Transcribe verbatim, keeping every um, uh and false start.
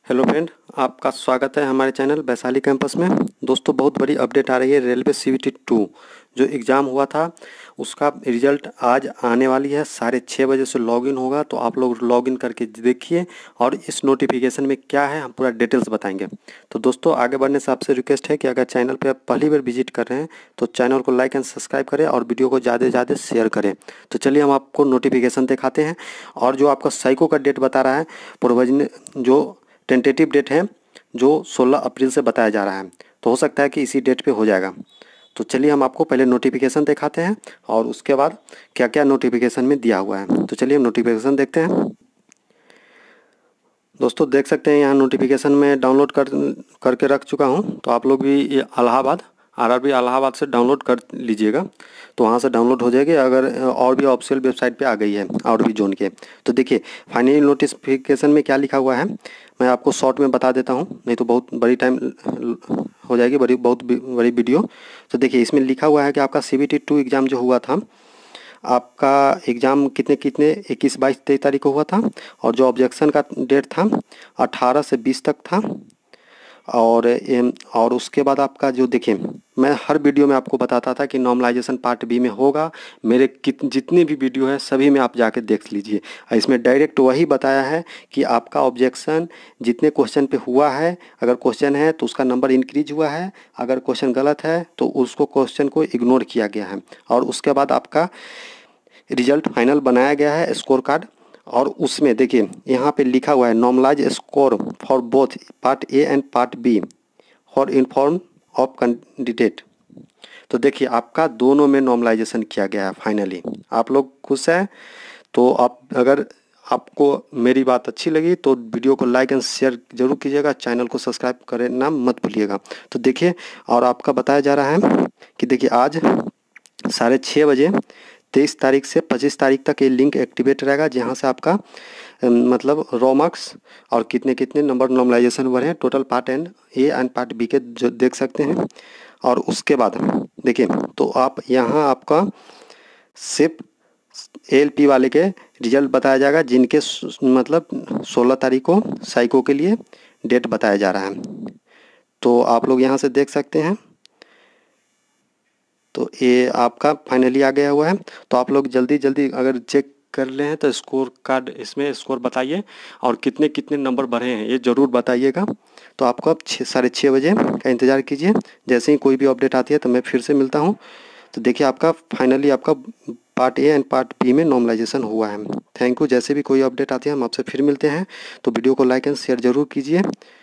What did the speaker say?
Hello friend, आपका स्वागत है हमारे चैनल वैशाली कैंपस में। दोस्तों, बहुत बड़ी अपडेट आ रही है। रेलवे सीवीटी टू जो एग्ज़ाम हुआ था उसका रिजल्ट आज आने वाली है। साढ़े छः बजे से लॉगिन होगा, तो आप लोग लॉगिन करके देखिए और इस नोटिफिकेशन में क्या है हम पूरा डिटेल्स बताएंगे। तो दोस्तों, आगे बढ़ने से आपसे रिक्वेस्ट है कि अगर चैनल पर आप पहली बार विजिट कर रहे हैं तो चैनल को लाइक एंड सब्सक्राइब करें और वीडियो को ज़्यादा से ज़्यादा शेयर करें। तो चलिए हम आपको नोटिफिकेशन दिखाते हैं। और जो आपका साइको का डेट बता रहा है प्रोविजन जो टेंटेटिव डेट है जो सोलह अप्रैल से बताया जा रहा है, तो हो सकता है कि इसी डेट पे हो जाएगा। तो चलिए हम आपको पहले नोटिफिकेशन दिखाते हैं और उसके बाद क्या क्या नोटिफिकेशन में दिया हुआ है। तो चलिए हम नोटिफिकेशन देखते हैं। दोस्तों, देख सकते हैं यहाँ नोटिफिकेशन में डाउनलोड कर करके रख चुका हूँ। तो आप लोग भी ये इलाहाबाद आरआरबी इलाहाबाद से डाउनलोड कर लीजिएगा, तो वहाँ से डाउनलोड हो जाएगी। अगर और भी ऑफिशियल वेबसाइट पे आ गई है और भी जोन के, तो देखिए फाइनली नोटिफिकेशन में क्या लिखा हुआ है मैं आपको शॉर्ट में बता देता हूँ, नहीं तो बहुत बड़ी टाइम हो जाएगी, बड़ी बहुत बड़ी वीडियो। तो देखिए इसमें लिखा हुआ है कि आपका C B T two exam जो हुआ था, आपका एग्ज़ाम कितने कितने इक्कीस बाईस तेईस तारीख को हुआ था, और जो ऑब्जेक्शन का डेट था अठारह से बीस तक था। और और उसके बाद आपका जो देखिए, मैं हर वीडियो में आपको बताता था कि नॉर्मलाइजेशन पार्ट बी में होगा। मेरे कित जितने भी वीडियो हैं सभी में आप जाके देख लीजिए। इसमें डायरेक्ट वही बताया है कि आपका ऑब्जेक्शन जितने क्वेश्चन पे हुआ है, अगर क्वेश्चन है तो उसका नंबर इंक्रीज हुआ है, अगर क्वेश्चन गलत है तो उसको क्वेश्चन को इग्नोर किया गया है। और उसके बाद आपका रिजल्ट फाइनल बनाया गया है, स्कोर कार्ड। और उसमें देखिए यहाँ पे लिखा हुआ है normalise score for both part A and part B for inform of candidate. तो देखिए आपका दोनों में नॉर्मलाइजेशन किया गया है फाइनली। आप लोग खुश हैं? तो आप अगर आपको मेरी बात अच्छी लगी तो वीडियो को लाइक एंड शेयर जरूर कीजिएगा, चैनल को सब्सक्राइब करना मत भूलिएगा। तो देखिए, और आपका बताया जा रहा है कि देखिए आज साढ़े छः बजे तेईस तारीख से पच्चीस तारीख तक ये लिंक एक्टिवेट रहेगा, जहाँ से आपका मतलब रॉ मार्क्स और कितने कितने नंबर नॉर्मलाइजेशन हुए हैं total part and A and part B के जो देख सकते हैं। और उसके बाद देखिए, तो आप यहाँ आपका सिर्फ एल पी वाले के रिजल्ट बताया जाएगा, जिनके मतलब सोलह तारीख को साइको के लिए डेट बताया जा रहा है। तो आप लोग यहाँ से देख सकते हैं। तो ये आपका फाइनली आ गया हुआ है। तो आप लोग जल्दी जल्दी अगर चेक कर रहे हैं तो स्कोर कार्ड इसमें स्कोर बताइए और कितने कितने नंबर बढ़े हैं ये ज़रूर बताइएगा। तो आपको अब छः साढ़े छः बजे का इंतज़ार कीजिए। जैसे ही कोई भी अपडेट आती है तो मैं फिर से मिलता हूँ। तो देखिए आपका फाइनली आपका part A and part B में नॉर्मलाइजेशन हुआ है। Thank you. जैसे भी कोई अपडेट आती है हम आपसे फिर मिलते हैं। तो वीडियो को लाइक एंड शेयर ज़रूर कीजिए।